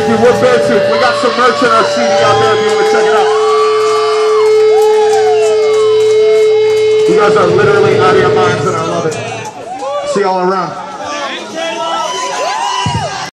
Thank you. We're Beartooth. We got some merch in our CD out there if you want to check it out. You guys are literally out of your minds and I love it. See y'all around.